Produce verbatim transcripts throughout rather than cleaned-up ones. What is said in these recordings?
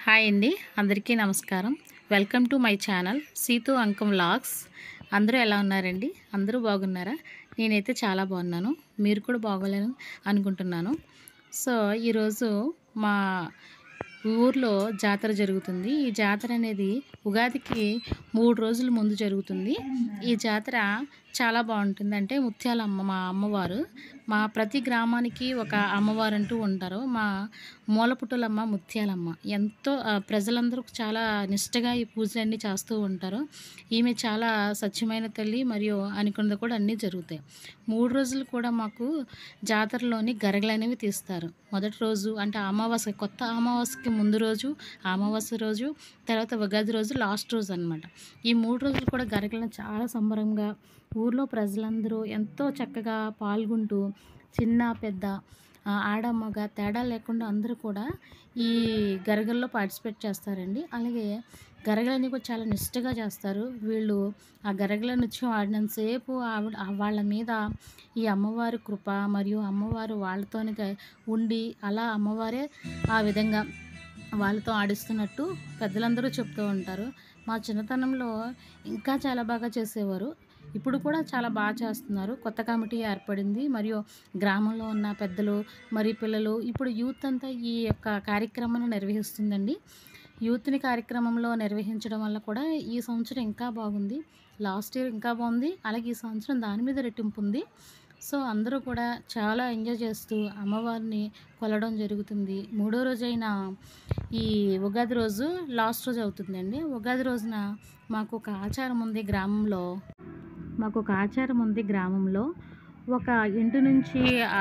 Hi అండి, అందరికీ నమస్కారం. Welcome to my channel Seethu Ankam vlogs. అందరూ ఎలా ఉన్నారండి? అందరూ బాగున్నారా? నేనైతే చాలా బాగున్నాను. మీరు కూడా బాగోలేను అనుకుంటున్నాను. సో ఈరోజు మా ఊర్లో జాతర జరుగుతుంది. ఈ జాతర అనేది ఉగాదికి మూడు రోజుల ముందు జరుగుతుంది. ఈ జాతర చాలా బాగుంటుంది. అంటే ముత్యాలమ్మ మా అమ్మవారు. మా ప్రతి గ్రామానికి ఒక అమ్మవారు అంటూ ఉంటారు. మా మూలపుటులమ్మ ముత్యాలమ్మ ఎంతో ప్రజలందరూ చాలా నిష్టగా ఈ పూజలన్నీ చేస్తూ ఉంటారు. ఈమె చాలా స్వచ్ఛమైన తల్లి మరియు అనుకున్నది కూడా అన్నీ జరుగుతాయి. మూడు రోజులు కూడా మాకు జాతరలోని గరగలు అనేవి తీస్తారు. మొదటి రోజు అంటే అమావాస్య, కొత్త అమావాస్యకి ముందు రోజు, అమావాస్య రోజు, తర్వాత ఉగాది రోజు, లాస్ట్ రోజు అనమాట. ఈ మూడు రోజులు కూడా గరగలను చాలా సంబరంగా ఊర్లో ప్రజలందరూ ఎంతో చక్కగా పాల్గొంటూ చిన్న పెద్ద ఆడ మగ తేడా లేకుండా అందరూ కూడా ఈ గరగల్లో పార్టిసిపేట్ చేస్తారండి. అలాగే గరగలని కూడా చాలా నిష్టగా చేస్తారు వీళ్ళు. ఆ గరగల నృత్యం ఆడినంతసేపు ఆవిడ వాళ్ళ మీద ఈ అమ్మవారి కృప మరియు అమ్మవారు వాళ్ళతోనే ఉండి అలా అమ్మవారే ఆ విధంగా వాళ్ళతో ఆడిస్తున్నట్టు పెద్దలందరూ చెప్తూ ఉంటారు. మా చిన్నతనంలో ఇంకా చాలా బాగా చేసేవారు. ఇప్పుడు కూడా చాలా బాగా చేస్తున్నారు. కొత్త కమిటీ ఏర్పడింది మరియు గ్రామంలో ఉన్న పెద్దలు మరియు పిల్లలు ఇప్పుడు యూత్ అంతా ఈ యొక్క కార్యక్రమాన్ని నిర్వహిస్తుందండి. యూత్ని కార్యక్రమంలో నిర్వహించడం వల్ల కూడా ఈ సంవత్సరం ఇంకా బాగుంది. లాస్ట్ ఇయర్ ఇంకా బాగుంది. అలాగే ఈ సంవత్సరం దాని మీద రెట్టింపు ఉంది. సో అందరూ కూడా చాలా ఎంజాయ్ చేస్తూ అమ్మవారిని కొలవడం జరుగుతుంది. మూడో రోజైన ఈ ఉగాది రోజు లాస్ట్ రోజు అవుతుందండి. ఉగాది రోజున మాకు ఒక ఆచారం ఉంది గ్రామంలో మాకు ఒక ఆచారం ఉంది గ్రామంలో ఒక ఇంటి నుంచి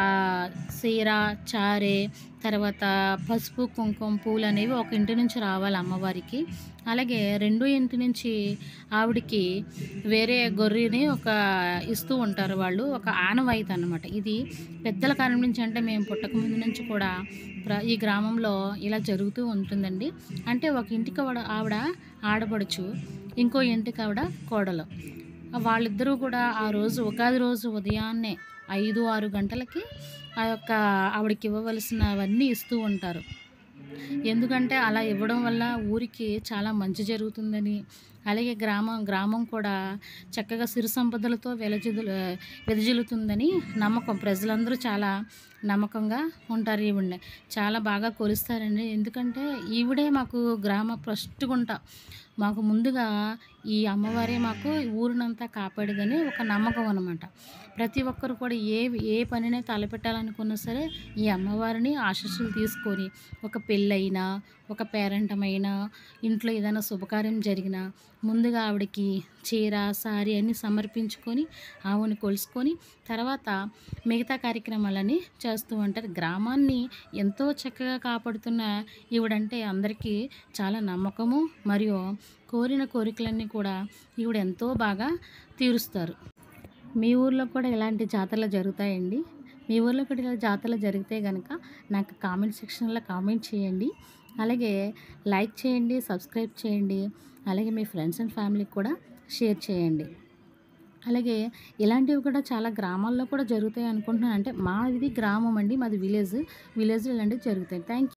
సీర, చారే, తర్వాత పసుపు, కుంకుమ, పూలు అనేవి ఒక ఇంటి నుంచి రావాలి అమ్మవారికి. అలాగే రెండో ఇంటి నుంచి ఆవిడికి వేరే గొర్రెని ఒక ఇస్తూ ఉంటారు వాళ్ళు. ఒక ఆనవాయితీ అన్నమాట. ఇది పెద్దల కాలం నుంచి, అంటే మేము పుట్టక ముందు నుంచి కూడా ఈ గ్రామంలో ఇలా జరుగుతూ ఉంటుందండి. అంటే ఒక ఇంటికి ఆవిడ ఆడపడుచు, ఇంకో ఇంటికి ఆవిడ కోడలు. వాళ్ళిద్దరూ కూడా ఆ రోజు ఉగాది రోజు ఉదయాన్నే ఐదు ఆరు గంటలకి ఆ యొక్క ఆవిడకి ఇవ్వవలసినవన్నీ ఇస్తూ ఉంటారు. ఎందుకంటే అలా ఇవ్వడం వల్ల ఊరికి చాలా మంచి జరుగుతుందని, అలాగే గ్రామం గ్రామం కూడా చక్కగా సిరి సంపదలతో వెలజిల్లు వెదజిల్లుతుందని నమ్మకం. ప్రజలందరూ చాలా నమ్మకంగా ఉంటారు. ఈవిడని చాలా బాగా కొలుస్తారండి. ఎందుకంటే ఈవిడే మాకు గ్రామ ఫస్ట్గుంట. మాకు ముందుగా ఈ అమ్మవారే మాకు ఊరినంతా కాపాడేదని ఒక నమ్మకం అనమాట. ప్రతి ఒక్కరు కూడా ఏ ఏ పనినే తలపెట్టాలనుకున్నా సరే ఈ అమ్మవారిని ఆశీస్సులు తీసుకొని, ఒక పెళ్ళైనా, ఒక పేరంటమైనా, ఇంట్లో ఏదైనా శుభకార్యం జరిగినా ముందుగా ఆవిడకి చీర, సారీ అన్నీ సమర్పించుకొని ఆవుని కొలుసుకొని తర్వాత మిగతా కార్యక్రమాలని చేస్తూ ఉంటారు. గ్రామాన్ని ఎంతో చక్కగా కాపాడుతున్న ఈవిడంటే అందరికీ చాలా నమ్మకము మరియు కోరిన కోరికలన్నీ కూడా ఈవిడ ఎంతో బాగా తీరుస్తారు. మీ ఊర్లో కూడా ఇలాంటి జాతరలు జరుగుతాయండి. మీ ఊర్లో కూడా ఇలా జాతరలు జరిగితే కనుక నాకు కామెంట్ సెక్షన్లో కామెంట్ చేయండి. అలాగే లైక్ చేయండి, సబ్స్క్రైబ్ చేయండి. అలాగే మీ ఫ్రెండ్స్ అండ్ ఫ్యామిలీకి కూడా షేర్ చేయండి. అలాగే ఇలాంటివి కూడా చాలా గ్రామాల్లో కూడా జరుగుతాయి అనుకుంటున్నాను. అంటే మాది గ్రామం అండి, మాది విలేజ్. విలేజ్లో ఇలాంటివి జరుగుతాయి. Thank you.